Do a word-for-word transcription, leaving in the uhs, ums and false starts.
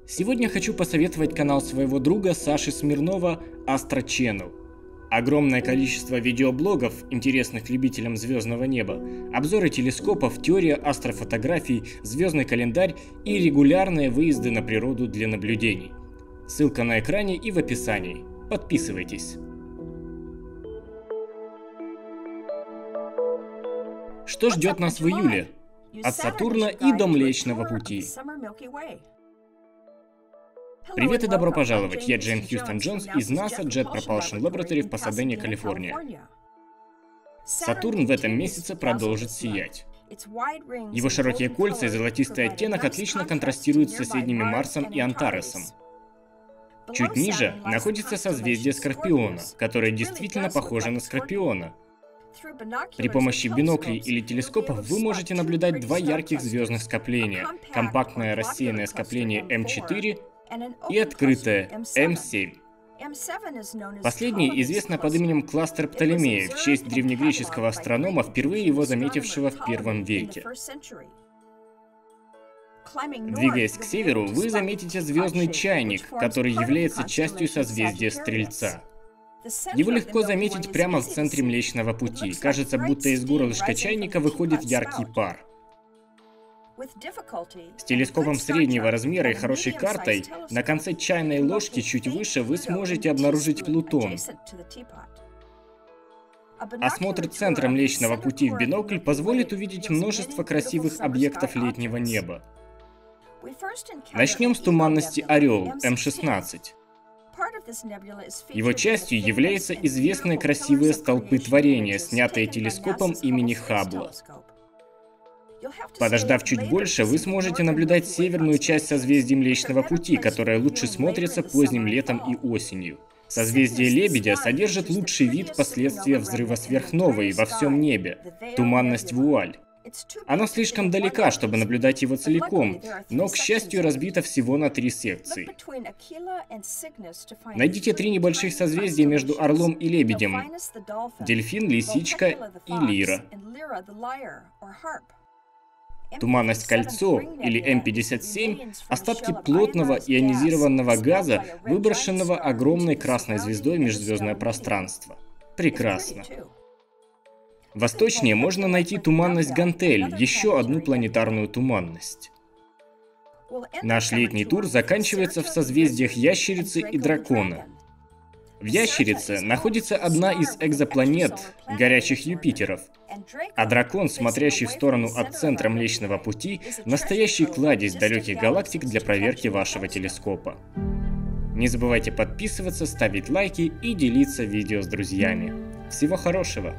Сегодня хочу посоветовать канал своего друга Саши Смирнова Astro Channel. Огромное количество видеоблогов, интересных любителям звездного неба, обзоры телескопов, теория астрофотографий, звездный календарь и регулярные выезды на природу для наблюдений. Ссылка на экране и в описании. Подписывайтесь. Что ждет нас в июле? От Сатурна и до Млечного Пути. Привет и добро пожаловать, я Джейн Хьюстон Джонс из NASA Jet Propulsion Laboratory в Пасадене, Калифорния. Сатурн в этом месяце продолжит сиять. Его широкие кольца и золотистый оттенок отлично контрастируют с соседними Марсом и Антаресом. Чуть ниже находится созвездие Скорпиона, которое действительно похоже на Скорпиона. При помощи биноклей или телескопов вы можете наблюдать два ярких звездных скопления – компактное рассеянное скопление эм четыре и открытое эм семь. Последнее известно под именем кластер Птолемея в честь древнегреческого астронома, впервые его заметившего в первом веке. Двигаясь к северу, вы заметите звездный чайник, который является частью созвездия Стрельца. Его легко заметить прямо в центре Млечного Пути. Кажется, будто из горлышка чайника выходит яркий пар. С телескопом среднего размера и хорошей картой, на конце чайной ложки чуть выше вы сможете обнаружить Плутон. Осмотр центра Млечного Пути в бинокль позволит увидеть множество красивых объектов летнего неба. Начнем с туманности Орел эм шестнадцать. Его частью являются известные красивые столпы творения, снятые телескопом имени Хаббла. Подождав чуть больше, вы сможете наблюдать северную часть созвездия Млечного Пути, которая лучше смотрится поздним летом и осенью. Созвездие Лебедя содержит лучший вид последствия взрыва сверхновой во всем небе – туманность Вуаль. Оно слишком далека, чтобы наблюдать его целиком, но, к счастью, разбито всего на три секции. Найдите три небольших созвездия между Орлом и Лебедем – Дельфин, Лисичка и Лира. Туманность Кольцо, или эм пятьдесят семь, остатки плотного ионизированного газа, выброшенного огромной красной звездой в межзвездное пространство. Прекрасно. Восточнее можно найти туманность Гантель, еще одну планетарную туманность. Наш летний тур заканчивается в созвездиях Ящерицы и Дракона. В Ящерице находится одна из экзопланет, горячих Юпитеров, а Дракон, смотрящий в сторону от центра Млечного Пути, настоящий кладезь далеких галактик для проверки вашего телескопа. Не забывайте подписываться, ставить лайки и делиться видео с друзьями. Всего хорошего!